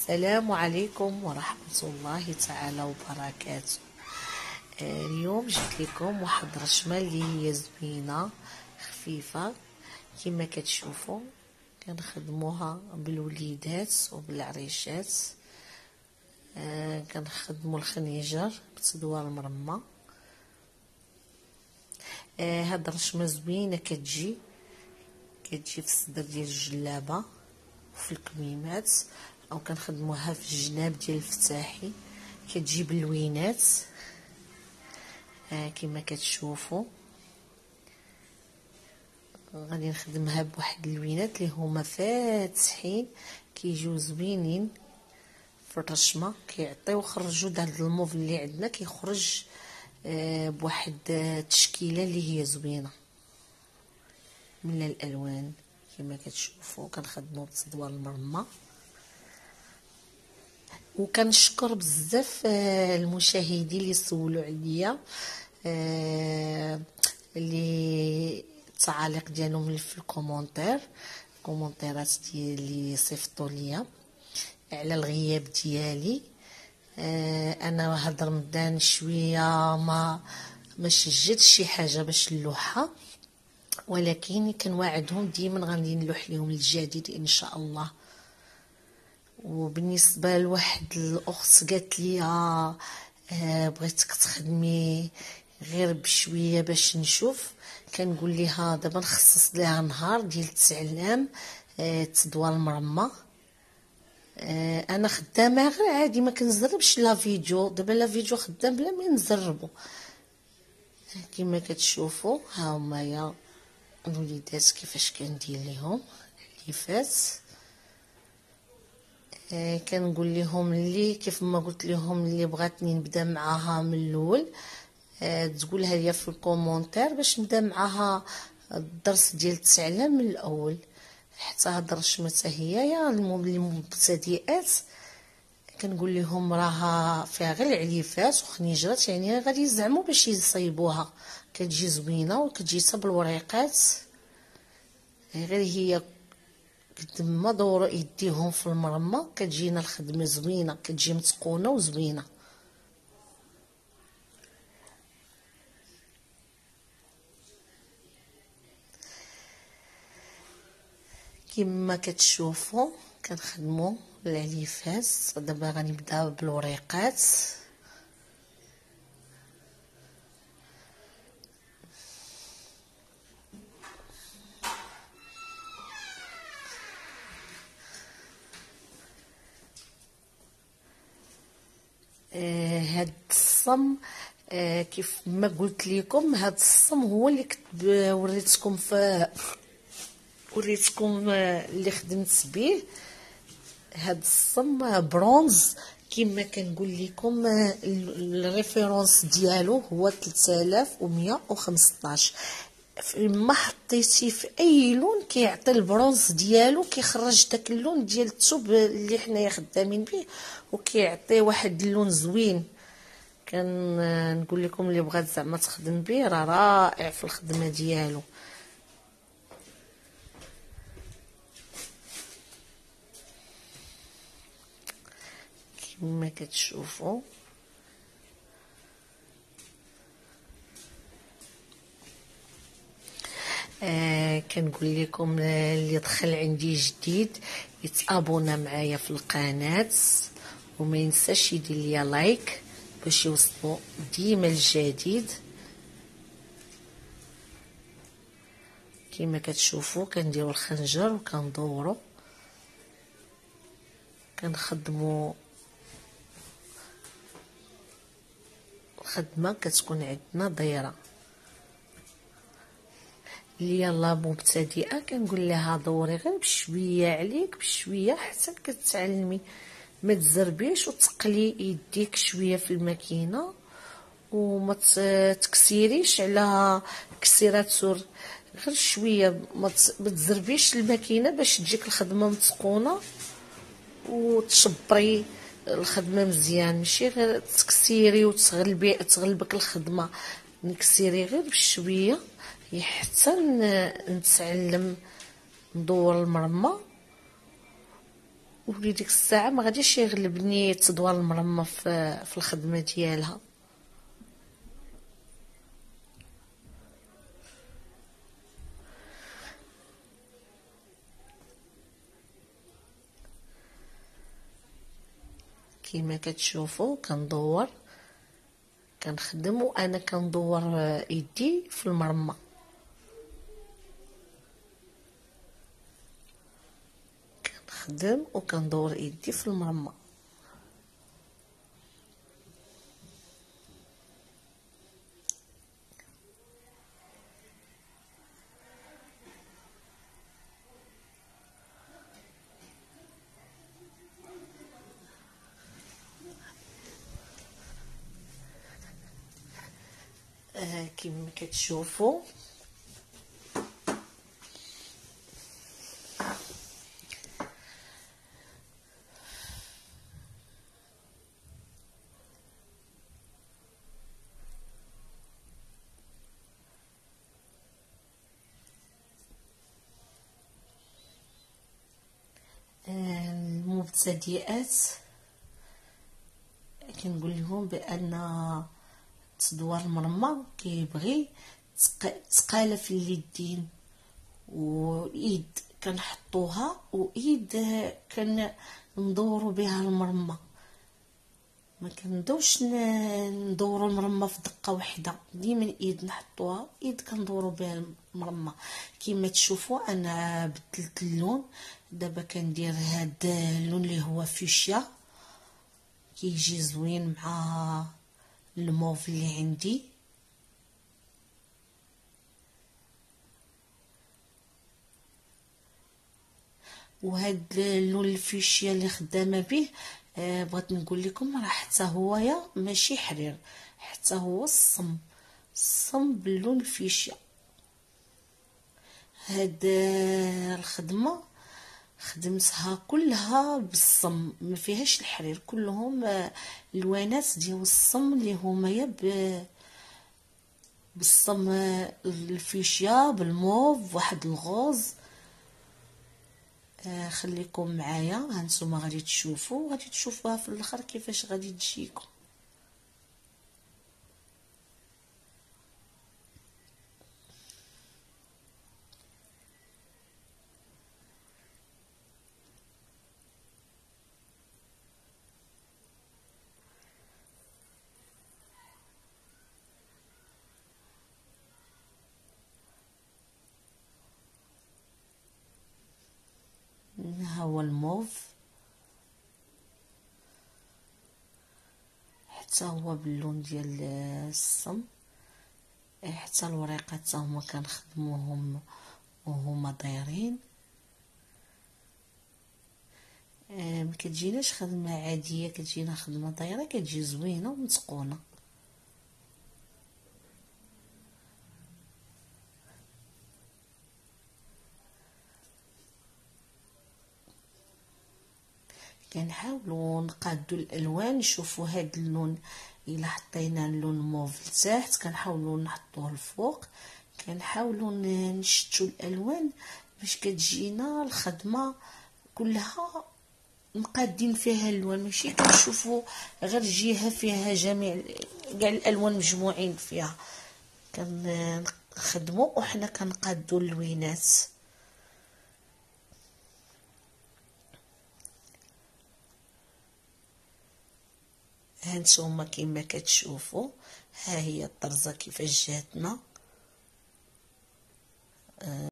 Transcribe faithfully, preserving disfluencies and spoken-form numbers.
السلام عليكم ورحمة الله تعالى وبركاته. آه، اليوم جبت لكم واحد الرشمه اللي هي زوينه خفيفه كما كتشوفوا. كنخدموها بالوليدات وبالعريشات. آه، كنخدموا الخنيجر بتدوار المرمى. آه، هاد الرشمه زوينه كتجي كتجي في الصدر ديال الجلابه وفي الكميمات، او كنخدموها في الجناب ديال الفتاحي كتجي باللوينات. آه كما كتشوفوا غادي نخدمها بواحد اللوينات اللي هما فاتحين كيجيو زوينين في الرشمه، كيعطيو خرجوا هذا الموف اللي عندنا كيخرج آه بواحد التشكيله اللي هي زوينه من الالوان. كما كتشوفوا كنخدموا بتدوار المرمى. وكنشكر بزاف المشاهدين اللي سولوا عليا اللي التعاليق ديالهم في الكومونتير الكومونتيرات ديالي صيفطوا ليا على الغياب ديالي. انا هاد رمضان شويه ما ما شجتش شي حاجه باش نلوحها، ولكن كنواعدهم ديما غادي نلوح لهم الجديد ان شاء الله. وبالنسبه لواحد الاخت قالت لي آه بغيتك تخدمي غير بشويه باش نشوف، كنقول لها دابا نخصص لها نهار ديال التعلام آه تدوار المرمى. آه انا خدامه غير عادي ما كنزربش لا فيديو، دابا لا فيديو خدام بلا ما نزربو. كما كتشوفوا ها هما يا الوليدات كيفاش كندير ليهم الليفات. آه كنقول لهم اللي كيف ما قلت لهم اللي بغاتني نبدا معاها من الاول آه تقولها ليا في الكومونتير باش نبدا معاها الدرس ديال التعلم من الاول. حتى هاد الرشمه حتى هي يا المبتدئات كنقول لهم راها فيها غير العليفات وخنيجرات، يعني غادي يزعموا باش يصيبوها. كتجي زوينه وكتجي حتى بالوريقات، غير هي قد ما دوروا يديهم في المرمى كتجينا الخدمه زوينه، كتجي متقونه وزوينه. كما كتشوفوا كنخدموا العليفات. دابا غنبدا بالوريقات. آه هاد الصم آه كيف ما قلت لكم هاد الصم هو اللي كنت وريتكم في وريتكم آه اللي خدمت به. هاد الصم برونز كما كنقول لكم آه الريفيرونس ديالو هو ثلاثة آلاف ومية وخمسطاش. ما حطيتي في اي لون كيعطي البرونز ديالو، كيخرج داك اللون ديال الثوب اللي حنايا خدامين به وكيعطي واحد اللون زوين. كنقول لكم اللي بغات زعما تخدم به راه رائع في الخدمه ديالو. كما كتشوفوا آه كنقول لكم اللي دخل عندي جديد يتابونا معايا في القناه وما ينساش يدير ليا لايك باش يوصلوا ديما الجديد. كما كتشوفوا كنديروا الخنجر وكندوروا كنخدموا الخدمه كتكون عندنا دايره. اللي يلا مبتدئه كنقول لها دوري غير بشويه عليك بشويه حتى كتعلمي، ما تزربيش وتقلي يديك شويه في الماكينه وما تكسيريش على كسيراتور، غير شويه ما تزربيش الماكينه باش تجيك الخدمه متقونه وتشبري الخدمه مزيان، ماشي غير تكسيري وتغلبي تغلبك الخدمه. نكسيري غير بشويه حتى نتعلم ندور المرمى ولي ديك الساعه ما غاديش يغلبني تدوار المرمى في في الخدمه ديالها. كيما كتشوفوا كندور كنخدم وانا كندور يدي في المرمى. كنخدم وكندور يدي في المرمى. آه كيما كتشوفوا المبتدئات كنقول لهم بان تدوار المرمى كيبغي تقاله في اليدين، وايد كنحطوها وايد كندوروا بها المرمى. ما كندوش ندوروا المرمى في دقه واحده، ديما الايد نحطوها ايد كندوروا بها المرمى. كيما تشوفوا انا بدلت اللون، دابا كندير هاد اللون اللي هو فيشيا كيجي زوين مع الموف اللي عندي. وهاد اللون الفيشيا اللي خدامه به آه بغيت نقول لكم راه حتى هويا ماشي حرير، حتى هو الصم الصم باللون الفيشيا. هاد الخدمه خدمتها كلها بالصم، ما فيهاش الحرير، كلهم الوانات ديال الصم اللي هما يا بالصم الفيشيا بالموف واحد الغوز. آه خليكم معايا، هانتوما غادي تشوفوا غادي تشوفوها في الاخر كيفاش غادي تجيكم. ها هو الموف حتى هو باللون ديال الصم، حتى الوريقات حتى هما كنخدموهم وهما دايرين. آه ما كتجيناش خدمه عاديه، كتجينا خدمه دايره كتجي زوينه ومتقونه. كنحاولوا نقادوا الالوان. نشوفوا هاد اللون الا حطينا اللون موف لتحت كنحاولوا نحطوه الفوق، كنحاولوا نشتوا الالوان باش كتجينا الخدمه كلها مقادين فيها الالوان، ماشي كنشوفوا غير جهه فيها جميع كاع الالوان مجموعين فيها. كنخدموا وحنا كنقادوا اللوينات. هانتوما كيما كتشوفوا ها هي الطرزه كيفاش جاتنا.